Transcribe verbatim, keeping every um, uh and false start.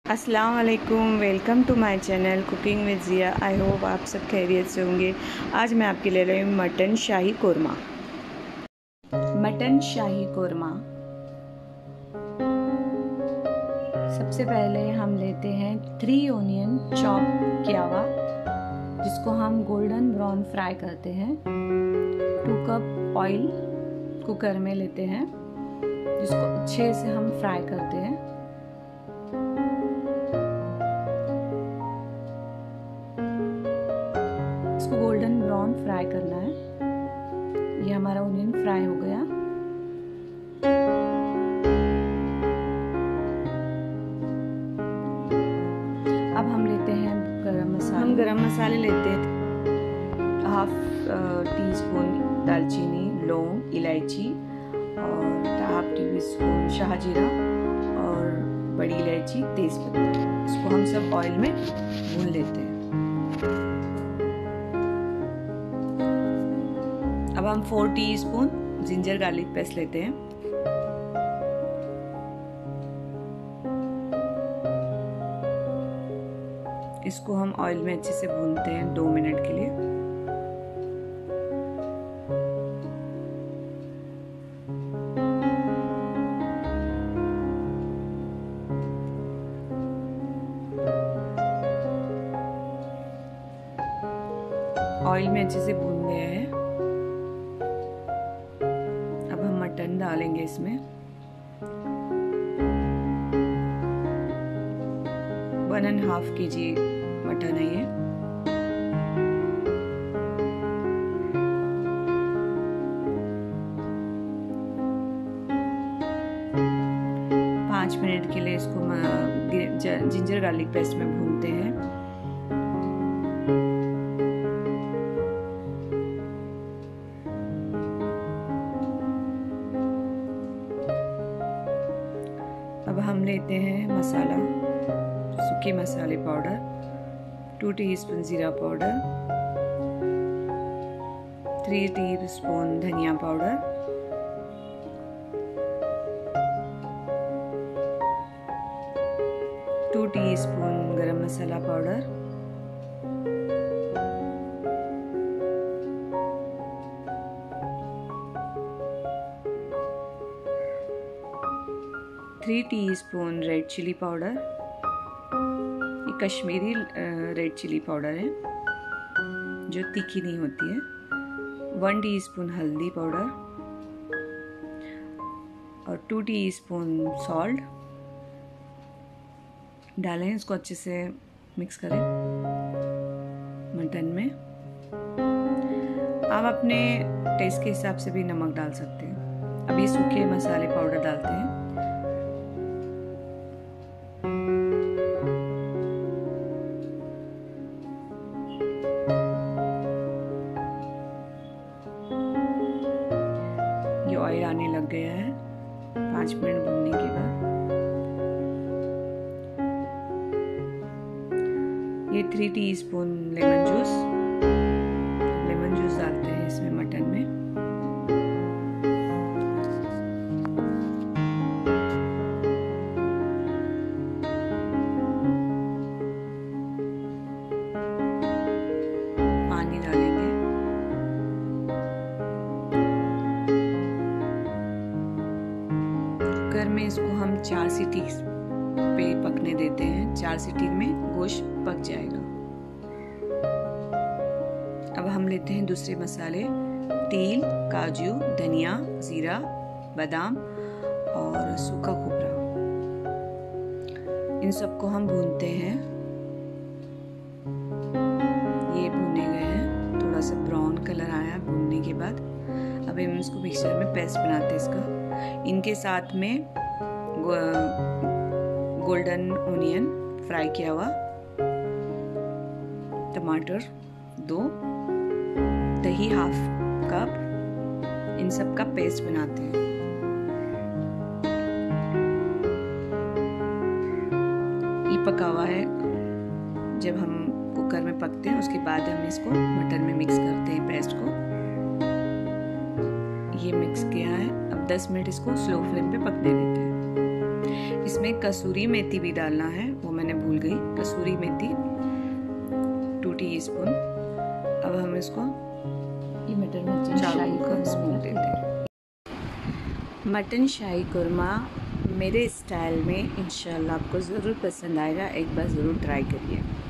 अस्सलाम वालेकुम, welcome to my channel cooking with Zia. I hope आप सब खैरियत से होंगे। आज मैं आपके ले रही हूँ मटन शाही कोरमा। मटन शाही कोरमा सबसे पहले हम लेते हैं थ्री ओनियन चॉप किया हुआ, जिसको हम गोल्डन ब्राउन फ्राई करते हैं। टू कप ऑयल कुकर में लेते हैं, जिसको अच्छे से हम फ्राई करते हैं। इसको गोल्डन ब्राउन फ्राई करना है। ये हमारा ओनियन फ्राई हो गया। अब हम लेते हैं गरम मसाले। हम गरम मसाले लेते हैं हाफ टी स्पून दालचीनी, लौंग, इलायची और हाफ टी स्पून शाहजीरा और बड़ी इलायची, तेजपत्ता। इसको हम सब ऑयल में भून लेते हैं। अब हम four teaspoon ginger garlic paste लेते हैं। इसको हम ऑयल में अच्छे से भूनते हैं दो मिनट के लिए। ऑयल में अच्छे से भून गया है। अब हम मटन डालेंगे इसमें। वन एंड हाफ के जी मटन है ये। पाँच मिनट के लिए इसको जिंजर गार्लिक पेस्ट में भूनते हैं। अब हम लेते हैं मसाला, सूखे मसाले पाउडर, टू टीस्पून जीरा पाउडर, थ्री टीस्पून धनिया powder, two teaspoon garam masala powder, three teaspoon red chili powder. ये कश्मीरी रेड चिली पाउडर है जो तीखी नहीं होती है। वन टीस्पून हल्दी पाउडर और टू टीस्पून सॉल्ट डालें। इसको अच्छे से मिक्स करें मटन में। आप अपने टेस्ट के हिसाब से भी नमक डाल सकते हैं। अब ये सूखे मसाले पाउडर डालते हैं। ये ऑयल आने लग गया है पाँच मिनट भूनने के बाद। ये three teaspoon lemon juice lemon juice डालते हैं इसमें मटन में। पानी डालेंगे। कुकर में इसको हम चार सीटी पे पकने देते हैं। चार सीटी में गोश्त पक जाएगा। अब हम लेते हैं दूसरे मसाले, तिल, काजू, धनिया, जीरा, बादाम और सूखा खोपरा। इन सबको हम भूनते हैं। ये भुने गए हैं, थोड़ा सा ब्राउन कलर आया भूनने के बाद। अब हम इसको मिक्सचर में पेस्ट बनाते हैं इसका। इनके साथ में गोल्डन ओनियन फ्राई किया हुआ, टमाटर दो, दही हाफ कप, इन सब का पेस्ट बनाते हैं। ये पका हुआ है। जब हम कुकर में पकते हैं उसके बाद हम इसको मटन में मिक्स करते हैं पेस्ट को। ये मिक्स किया है। अब दस मिनट इसको स्लो फ्लेम पे पकने देते हैं। इसमें कसूरी मेथी भी डालना है, वो मैंने भूल गई। कसूरी मेथी टू टीस्पून। अब हम इसको ये मटन मच्छी शाही का स्पून देते हैं। मटन शाही कुरमा मेरे स्टाइल में इंशाल्लाह आपको ज़रूर पसंद आएगा, एक बार ज़रूर ट्राई करिए।